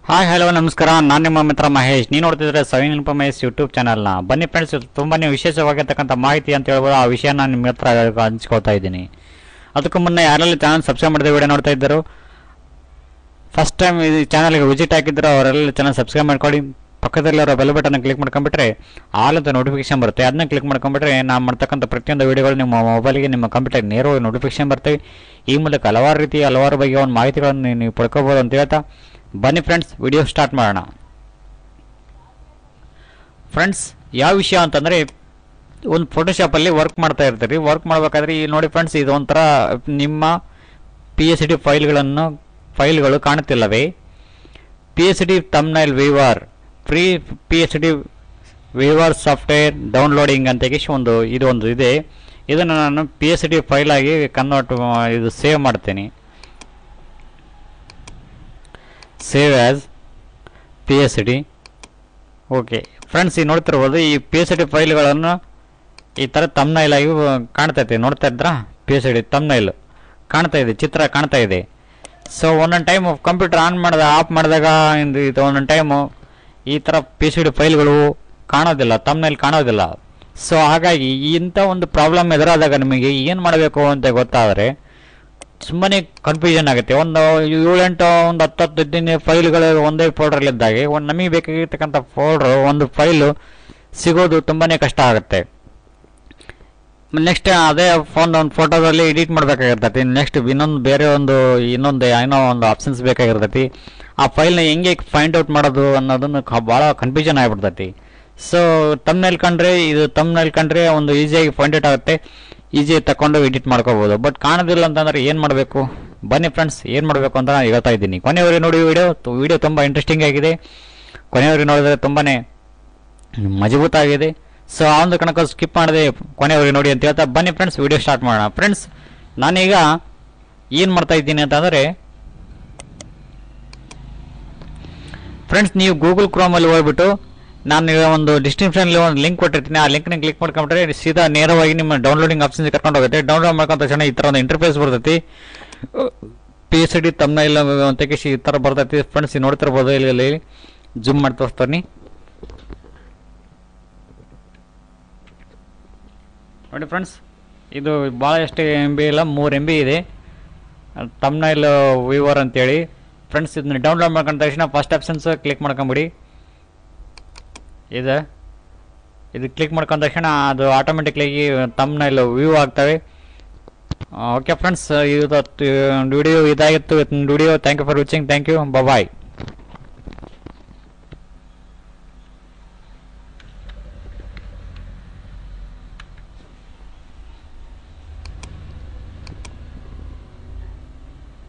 Hi hello ನಮಸ್ಕಾರ, ನಾನು ನಿಮ್ಮ ಮಿತ್ರ ಮಹೇಶ್. ನೀವು ನೋಡ್ತಿದ್ರೆ ಸವಿನ್ ಇನ್ಫೋ ಮಹೇಶ್ ಯೂಟ್ಯೂಬ್ ಚಾನಲ್ನ. ಬನ್ನಿ ಫ್ರೆಂಡ್ಸ್, ತುಂಬಾ ವಿಶೇಷವಾಗಿರ್ತಕ್ಕಂಥ ಮಾಹಿತಿ ಅಂತ ಹೇಳ್ಬೋದು. ಆ ವಿಷಯ ನಾನು ನಿಮ್ಮ ಹತ್ರ ಹಂಚ್ಕೊಳ್ತಾ ಇದ್ದೀನಿ. ಅದಕ್ಕೂ ಮುನ್ನ ಯಾರೆಲ್ಲ ಚಾನಲ್ ಸಬ್ಸ್ಕ್ರೈಬ್ ಮಾಡಿದ ವಿಡಿಯೋ ನೋಡ್ತಾ ಇದ್ದರು, ಫಸ್ಟ್ ಟೈಮ್ ಈ ಚಾನಲ್ಗೆ ವಿಸಿಟ್ ಹಾಕಿದ್ರು ಅವರೆಲ್ಲ ಚಾನಲ್ ಸಬ್ಸ್ಕ್ರೈಬ್ ಮಾಡ್ಕೊಳ್ಳಿ. ಪಕ್ಕದಲ್ಲಿರೋ ಬೆಲ್ ಬಟನ್ ಕ್ಲಿಕ್ ಮಾಡ್ಕೊಂಡ್ಬಿಟ್ರೆ ಆಲ್ ಅಂತ ನೋಟಿಫಿಕೇಶನ್ ಬರುತ್ತೆ. ಅದನ್ನ ಕ್ಲಿಕ್ ಮಾಡ್ಕೊಂಡ್ಬಿಟ್ರೆ ನಾನು ಮಾಡ್ತಕ್ಕಂಥ ಪ್ರತಿಯೊಂದು ವಿಡಿಯೋಗಳು ನಿಮ್ಮ ಮೊಬೈಲ್ಗೆ, ನಿಮ್ಮ ಕಂಪ್ಯೂಟರ್ ನೇರವಾಗಿ ನೋಟಿಫಿಕೇಶನ್ ಬರ್ತವೆ. ಈ ಮೂಲಕ ಹಲವಾರು ಬಗೆಯ ಒಂದು ಮಾಹಿತಿಗಳನ್ನು ನೀವು ಪಡ್ಕೋಬೋದು ಅಂತ ಹೇಳ್ತಾ ಬನ್ನಿ ಫ್ರೆಂಡ್ಸ್, ವಿಡಿಯೋ ಸ್ಟಾರ್ಟ್ ಮಾಡೋಣ. ಫ್ರೆಂಡ್ಸ್, ಯಾವ ವಿಷಯ ಅಂತಂದರೆ, ಒಂದು ಫೋಟೋಶಾಪಲ್ಲಿ ವರ್ಕ್ ಮಾಡ್ತಾ ಇರ್ತೀರಿ. ವರ್ಕ್ ಮಾಡಬೇಕಾದ್ರೆ ಈ ನೋಡಿ ಫ್ರೆಂಡ್ಸ್, ಇದು ಒಂಥರ ನಿಮ್ಮ PSD ಫೈಲ್ಗಳು ಕಾಣುತ್ತಿಲ್ಲವೇ? PSD thumbnail viewer, free PSD viewer software downloading ಅಂತ ಒಂದು ಇದೆ. ಇದನ್ನು ನಾನು PSD ಫೈಲ್ ಆಗಿ ಇದು ಸೇವ್ ಮಾಡ್ತೀನಿ. Save as PSD. Okay friends, ಈಗ ನೋಡ್ತಿರ್ಬೋದು ಈ PSD ಫೈಲ್ಗಳನ್ನು ಈ ಥರ ಥಂಬ್ನೈಲ್ ಆಗಿ ಕಾಣ್ತೈತೆ. ನೋಡ್ತಾ ಇದ್ರಾ? PSD ಥಂಬ್ನೈಲ್ ಕಾಣ್ತಾ ಇದೆ, ಚಿತ್ರ ಕಾಣ್ತಾ ಇದೆ. ಸೊ ಒಂದೊಂದು ಟೈಮು ಕಂಪ್ಯೂಟರ್ ಆಫ್ ಮಾಡಿದಾಗ ಇದು ಒಂದೊಂದು ಟೈಮು ಈ ಥರ PSD ಫೈಲ್ಗಳು ಕಾಣೋದಿಲ್ಲ, ಥಂಬ್ನೈಲ್ ಕಾಣೋದಿಲ್ಲ. ಸೊ ಹಾಗಾಗಿ ಇಂಥ ಒಂದು ಪ್ರಾಬ್ಲಮ್ ಎದುರಾದಾಗ ನಿಮಗೆ ಏನು ಮಾಡಬೇಕು ಅಂತ ಗೊತ್ತಾದರೆ ಸುಮ್ಮನೆ ಕನ್ಫ್ಯೂಷನ್ ಆಗುತ್ತೆ. ಒಂದು 7-8 ಒಂದು 10-15 ಫೈಲ್ಗಳು ಒಂದೇ ಫೋಲ್ಡ್ರಲ್ಲಿದ್ದಾಗೆ ನಮಗೆ ಬೇಕಾಗಿರ್ತಕ್ಕಂಥ ಒಂದು ಫೈಲು ಸಿಗೋದು ತುಂಬಾ ಕಷ್ಟ ಆಗುತ್ತೆ. ನೆಕ್ಸ್ಟ್ ಅದೇ ಒಂದು ಫೋಟೋದಲ್ಲಿ ಎಡಿಟ್ ಮಾಡಬೇಕಾಗಿರ್ತೈತಿ. ನೆಕ್ಸ್ಟ್ ಇನ್ನೊಂದು ಆಪ್ಷನ್ಸ್ ಬೇಕಾಗಿರ್ತೈತಿ. ಆ ಫೈಲ್ನ ಹೆಂಗೆ ಫೈಂಡ್ ಔಟ್ ಮಾಡೋದು ಅನ್ನೋದನ್ನು ಭಾಳ ಕನ್ಫ್ಯೂಷನ್ ಆಗಿಬಿಡ್ತೈತಿ. ಸೊ ಥಂಬ್ನೈಲ್ ಕಂಡ್ರೆ ಒಂದು ಈಸಿಯಾಗಿ ಫೈಂಡ್ ಔಟ್ ಆಗುತ್ತೆ, ಈಸಿ ತಗೊಂಡು ಎಡಿಟ್ ಮಾಡ್ಕೋಬೋದು. ಬಟ್ ಕಾಣೋದಿಲ್ಲ ಅಂತಂದರೆ ಏನು ಮಾಡಬೇಕು? ಬನ್ನಿ ಫ್ರೆಂಡ್ಸ್, ಏನು ಮಾಡಬೇಕು ಅಂತ ನಾನು ಹೇಳ್ತಾ ಇದ್ದೀನಿ. ಕೊನೆಯವರೆಗೆ ನೋಡಿ ವಿಡಿಯೋ ತುಂಬ ಇಂಟ್ರೆಸ್ಟಿಂಗ್ ಆಗಿದೆ. ಕೊನೆಯವರೆಗೆ ನೋಡಿದರೆ ತುಂಬಾ ಮಜಬೂತಾಗಿದೆ. ಸೊ ಆ ಒಂದು ಕಣಕ್ಕೆ ಸ್ಕಿಪ್ ಮಾಡದೆ ಕೊನೆಯವರೆಗೆ ನೋಡಿ ಅಂತ ಹೇಳ್ತಾ ಬನ್ನಿ ಫ್ರೆಂಡ್ಸ್, ವಿಡಿಯೋ ಸ್ಟಾರ್ಟ್ ಮಾಡೋಣ. ಫ್ರೆಂಡ್ಸ್, ನಾನೀಗ ಏನು ಮಾಡ್ತಾ ಇದ್ದೀನಿ ಅಂತಂದರೆ, ಫ್ರೆಂಡ್ಸ್ ನೀವು ಗೂಗಲ್ ಕ್ರೋಮಲ್ಲಿ ಹೋಗ್ಬಿಟ್ಟು ನಾನು ಒಂದು ಡಿಸ್ಕ್ರಿಪ್ಷನಲ್ಲಿ ಒಂದು ಲಿಂಕ್ ಕೊಟ್ಟಿರ್ತೀನಿ. ಆ ಲಿಂಕ್ನ ಕ್ಲಿಕ್ ಮಾಡ್ಕೊಂಡ್ರೆ ಸೀದಾ ನೇರವಾಗಿ ನಿಮ್ಮ ಡೌನ್ಲೋಡಿಂಗ್ ಆಪ್ಷನ್ಸ್ ಕರ್ಕೊಂಡು ಹೋಗುತ್ತೆ. ಡೌನ್ಲೋಡ್ ಮಾಡ್ಕೊಂಡ ತಕ್ಷಣ ಈ ಥರ ಒಂದು ಇಂಟರ್ಫೇಸ್ ಬರ್ತೈತಿ. PSD ಥಂಬ್ನೈಲ್ ಅಂತ ಈ ಥರ ಬರ್ತೈತಿ. ಫ್ರೆಂಡ್ಸ್ ನೋಡ್ತಿರ್ಬೋದು, ಇಲ್ಲಿ ಜೂಮ್ ಮಾಡಿ ತೋರಿಸ್ತೀನಿ ನೋಡಿ. ಫ್ರೆಂಡ್ಸ್, ಇದು ಭಾಳ ಎಷ್ಟು MB ಇಲ್ಲ, 3 MB ಇದೆ ಥಂಬ್ನೈಲ್ ವೀವರ್ ಅಂತೇಳಿ. ಫ್ರೆಂಡ್ಸ್, ಇದನ್ನ ಡೌನ್ಲೋಡ್ ಮಾಡ್ಕೊಂಡ ತಕ್ಷಣ ಫಸ್ಟ್ ಆಪ್ಷನ್ಸ್ ಕ್ಲಿಕ್ ಮಾಡ್ಕೊಂಬಿಡಿ. ಇದು ಕ್ಲಿಕ್ ಮಾಡ್ಕೊಂಡ ತಕ್ಷಣ ಅದು ಆಟೋಮೆಟಿಕ್ಲಾಗಿ ಥಂಬ್ನೈಲ್ ವ್ಯೂ ಆಗ್ತವೆ. ಓಕೆ ಫ್ರೆಂಡ್ಸ್, ವಿಡಿಯೋ ಇದಾಗಿತ್ತು. Video thank you for watching. Thank you, bye.